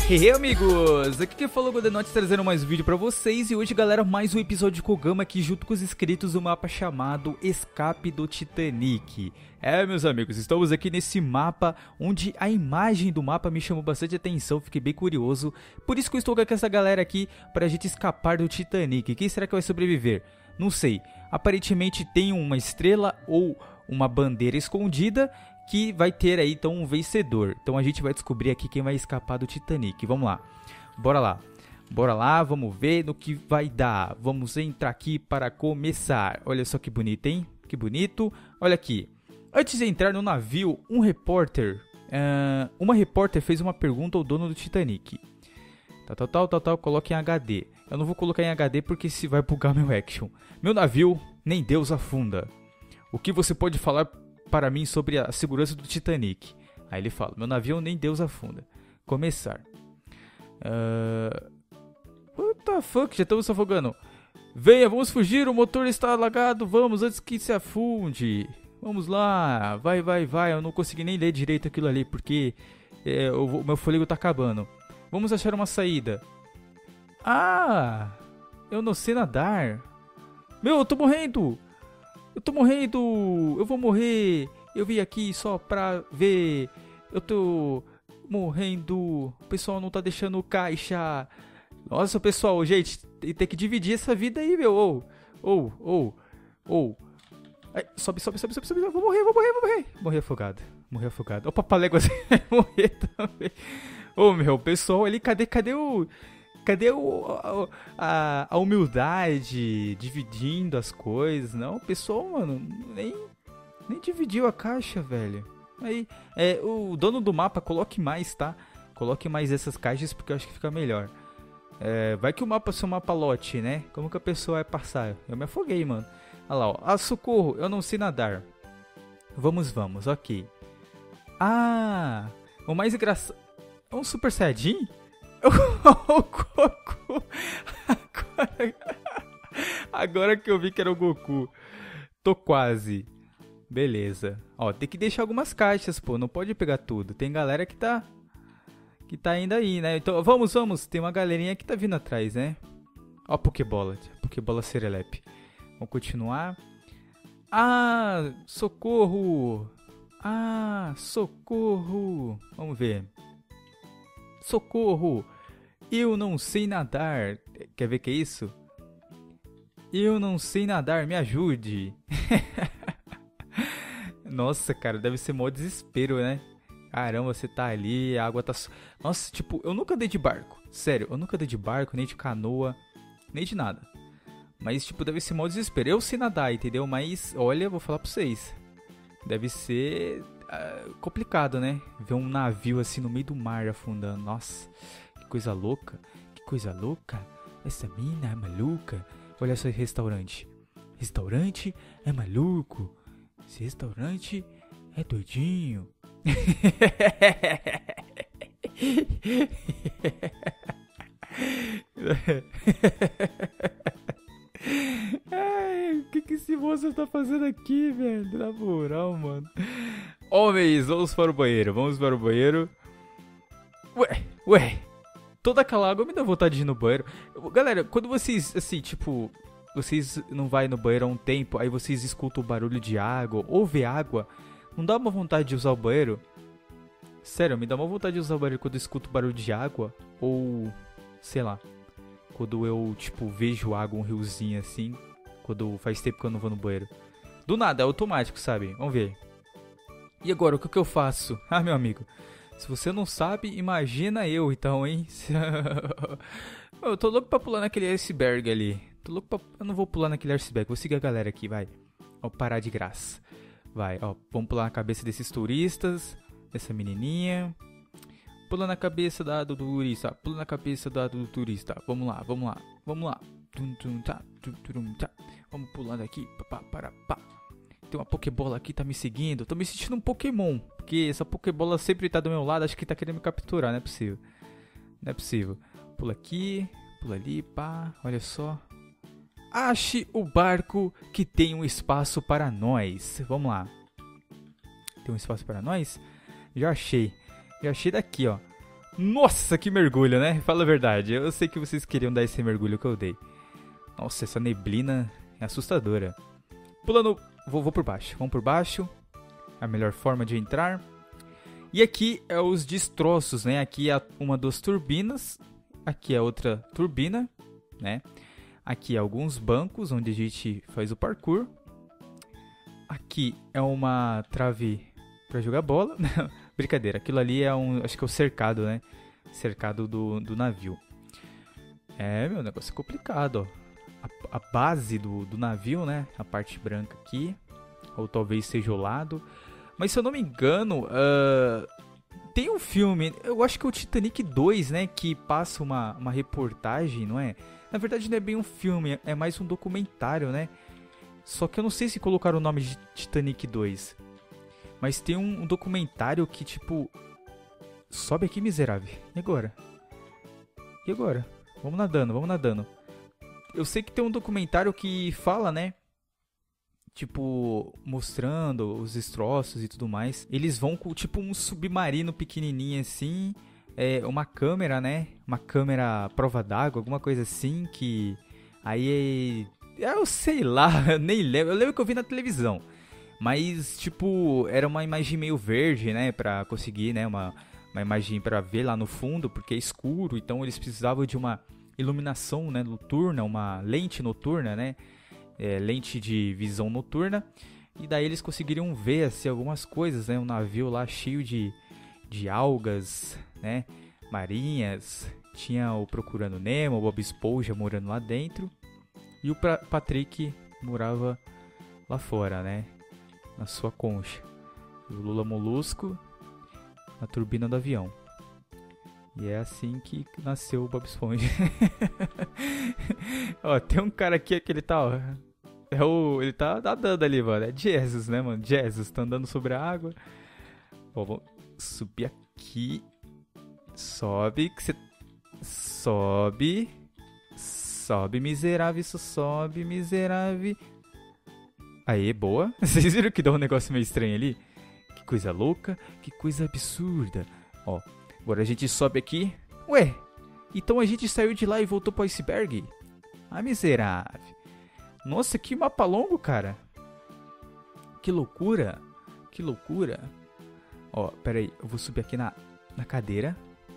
Hey amigos, aqui quem falou é o Godenote trazendo mais um vídeo pra vocês. E hoje galera, mais um episódio de Kogama aqui junto com os inscritos do mapa chamado Escape do Titanic. Meus amigos, estamos aqui nesse mapa onde a imagem do mapa me chamou bastante atenção, fiquei bem curioso. Por isso que eu estou com essa galera aqui pra gente escapar do Titanic. Quem será que vai sobreviver? Não sei, aparentemente tem uma estrela ou uma bandeira escondida que vai ter aí então um vencedor. Então a gente vai descobrir aqui quem vai escapar do Titanic. Vamos lá. Bora lá, vamos ver no que vai dar. Vamos entrar aqui para começar. Olha só que bonito, hein? Que bonito. Olha aqui. Antes de entrar no navio, uma repórter fez uma pergunta ao dono do Titanic. Tal, coloque em HD. Eu não vou colocar em HD porque se vai bugar meu action. Meu navio, nem Deus afunda. O que você pode falar para mim sobre a segurança do Titanic? Aí ele fala, meu navio nem Deus afunda. Começar. What the fuck? Já estamos se afogando. Venha, vamos fugir, o motor está alagado. Vamos, antes que se afunde. Vamos lá, vai. Eu não consegui nem ler direito aquilo ali, porque o meu fôlego está acabando. Vamos achar uma saída. Ah, eu não sei nadar. Meu, eu tô morrendo. Eu vou morrer. Eu vim aqui só pra ver. Eu tô morrendo. O pessoal não tá deixando caixa. Nossa, pessoal, gente, tem que dividir essa vida aí, meu. Ai, sobe. Vou morrer. Morri afogado. O Papaléguas vai morrer também. Meu, o pessoal ali, cadê a humildade, dividindo as coisas? Não, o pessoal, mano, nem dividiu a caixa, velho. Aí, o dono do mapa, coloque mais, tá? Coloque mais essas caixas porque eu acho que fica melhor. Vai que o mapa é um mapa lote, né? Como que a pessoa vai passar? Eu me afoguei, mano. Olha lá, ó. Socorro, eu não sei nadar. Vamos, ok. O mais engraçado... É um Super Saiyajin? O Goku. Agora que eu vi que era o Goku. Tô quase. Beleza. Ó, tem que deixar algumas caixas, pô. Não pode pegar tudo. Tem galera que tá indo aí, né? Então, vamos. Tem uma galerinha que tá vindo atrás, né? Ó a Pokébola. Pokébola Serelepe. Vamos continuar. Socorro. Socorro. Vamos ver. Socorro. Eu não sei nadar. Quer ver que é isso? Eu não sei nadar, me ajude. Nossa, cara, deve ser mó desespero, né? Caramba, você tá ali, a água tá... Nossa, tipo, eu nunca andei de barco. Sério, eu nunca andei de barco, nem de canoa, nem de nada. Mas, tipo, deve ser mó desespero. Eu sei nadar, entendeu? Mas, olha, eu vou falar pra vocês. Deve ser complicado, né? Ver um navio assim no meio do mar afundando. Nossa, que coisa louca. Essa mina é maluca. Olha só esse restaurante. Restaurante é maluco. Esse restaurante é doidinho. Ai, o que esse moço tá fazendo aqui, velho? Na moral, mano. Homens, vamos para o banheiro. Ué. Toda aquela água me dá vontade de ir no banheiro. Galera, quando vocês, assim, tipo... Vocês não vai no banheiro há um tempo, aí vocês escutam o barulho de água, ou vê água, não dá uma vontade de usar o banheiro? Sério, me dá uma vontade de usar o banheiro quando eu escuto barulho de água, ou... Sei lá. Quando eu, tipo, vejo água, um riozinho assim. Quando faz tempo que eu não vou no banheiro. Do nada, é automático, sabe? Vamos ver. E agora, o que eu faço? Meu amigo. Se você não sabe, imagina eu então, hein? Eu tô louco pra pular naquele iceberg ali. Eu não vou pular naquele iceberg. Vou seguir a galera aqui, vai. Ó, parar de graça. Vai, ó. Vamos pular na cabeça desses turistas. Dessa menininha. Pula na cabeça do turista. Vamos lá. Vamos pulando aqui. Tem uma Pokébola aqui, tá me seguindo. Tô me sentindo um Pokémon. Porque essa Pokébola sempre tá do meu lado. Acho que tá querendo me capturar. Não é possível. Pula aqui. Pula ali, pá. Olha só. Ache o barco que tem um espaço para nós. Vamos lá. Tem um espaço para nós? Já achei daqui, ó. Nossa, que mergulho, né? Fala a verdade. Eu sei que vocês queriam dar esse mergulho que eu dei. Nossa, essa neblina é assustadora. Pulando... Vou por baixo. Vamos por baixo. A melhor forma de entrar. E aqui é os destroços, né? Aqui é uma das turbinas. Aqui é outra turbina, né? Aqui é alguns bancos onde a gente faz o parkour. Aqui é uma trave pra jogar bola. Brincadeira, aquilo ali é acho que é o cercado, né? Cercado do navio. Meu negócio é complicado, ó. A base do navio, né? A parte branca aqui. Ou talvez seja o lado. Mas se eu não me engano, tem um filme, eu acho que é o Titanic 2, né? Que passa uma reportagem, não é? Na verdade não é bem um filme, é mais um documentário, né? Só que eu não sei se colocaram o nome de Titanic 2. Mas tem um documentário que, tipo... Sobe aqui, miserável. E agora? E agora? Vamos nadando, vamos nadando. Eu sei que tem um documentário que fala, né? Tipo, mostrando os destroços e tudo mais. Eles vão com, tipo, um submarino pequenininho assim. Uma câmera, né? Uma câmera prova d'água, alguma coisa assim. Que aí... Eu sei lá, eu nem lembro. Eu lembro que eu vi na televisão. Mas, tipo, era uma imagem meio verde, né? Pra conseguir, né? Uma imagem pra ver lá no fundo, porque é escuro. Então eles precisavam de uma iluminação, né, noturna, uma lente noturna, né? Lente de visão noturna. E daí eles conseguiriam ver, assim, algumas coisas, né? Um navio lá cheio de algas, né? Marinhas. Tinha o Procurando Nemo, o Bob Esponja morando lá dentro. E o Patrick morava lá fora, né? Na sua concha. E o Lula Molusco na turbina do avião. E é assim que nasceu o Bob Esponja. Ó, tem um cara aqui que ele tá, ó. Ele tá nadando ali, mano. É Jesus, né, mano? Jesus, tá andando sobre a água. Ó, vamos subir aqui. Sobe, que você... Sobe. Sobe, miserável, isso sobe, miserável. Aê, boa. Vocês viram que dá um negócio meio estranho ali? Que coisa louca, que coisa absurda. Ó, agora a gente sobe aqui. Ué, então a gente saiu de lá e voltou pro iceberg? Ah, miserável. Nossa, que mapa longo, cara. Que loucura. Que loucura. Ó, pera aí, eu vou subir aqui na cadeira.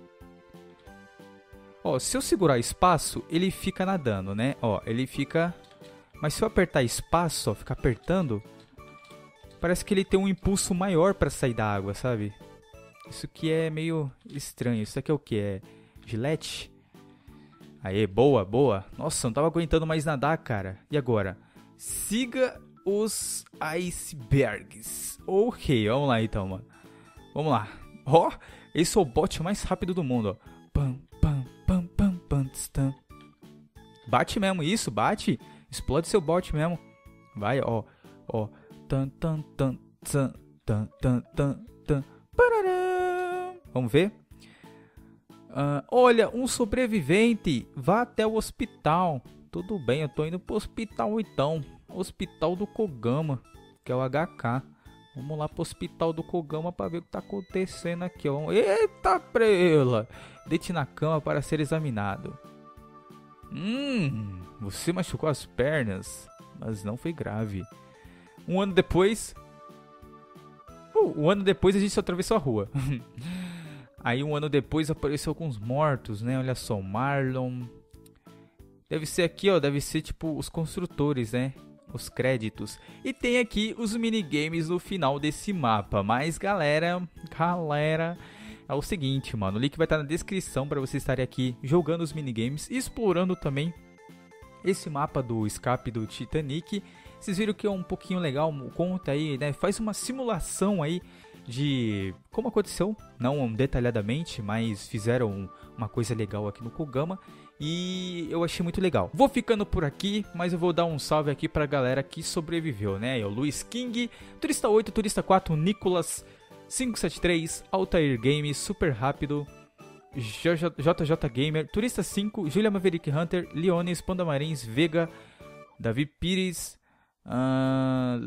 Ó, se eu segurar espaço, ele fica nadando, né? Ó, ele fica... Mas se eu apertar espaço, ó, ficar apertando, parece que ele tem um impulso maior pra sair da água, sabe? Isso que é meio estranho. Isso aqui é o que? É Gillette? Aê, boa, boa. Nossa, não tava aguentando mais nadar, cara. E agora? Siga os icebergs. Ok, vamos lá então, mano. Vamos lá. Ó, esse é o bot mais rápido do mundo, ó. Pam, pam, pam, pam, pam, tstam. Bate mesmo, isso, bate. Explode seu bot mesmo. Vai, ó, ó. Tan, tan, tan, tan, tan, tan, tan, tan. Pararam. Vamos ver? Olha, um sobrevivente. Vá até o hospital. Tudo bem, eu tô indo pro hospital então. Hospital do Kogama, que é o HK. Vamos lá pro hospital do Kogama pra ver o que tá acontecendo aqui, ó. Eita prela! Deite na cama para ser examinado. Você machucou as pernas, mas não foi grave. Um ano depois a gente só atravessou a rua. Aí um ano depois apareceu alguns mortos, né? Olha só, Marlon. Deve ser aqui, ó. Deve ser tipo os construtores, né? Os créditos. E tem aqui os minigames no final desse mapa. Mas galera, é o seguinte, mano. O link vai estar na descrição para vocês estarem aqui jogando os minigames e explorando também esse mapa do escape do Titanic. Vocês viram que é um pouquinho legal, conta aí, né? Faz uma simulação aí de como aconteceu, não detalhadamente, mas fizeram uma coisa legal aqui no Kogama e eu achei muito legal. Vou ficando por aqui, mas eu vou dar um salve aqui pra galera que sobreviveu, né? O Luiz King, Turista 8, Turista 4, Nicolas 573, Altair Games, Super Rápido, JJ Gamer, Turista 5, Julia Maverick Hunter, Leones, Panda Marins, Vega, Davi Pires,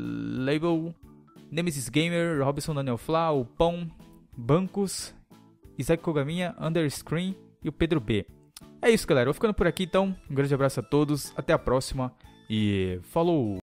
Label, Nemesis Gamer, Robson Daniel Fla, o Pão, Bancos Isaac Kogaminha, Underscreen e o Pedro B. É isso, galera. Eu vou ficando por aqui, então. Um grande abraço a todos. Até a próxima. E falou!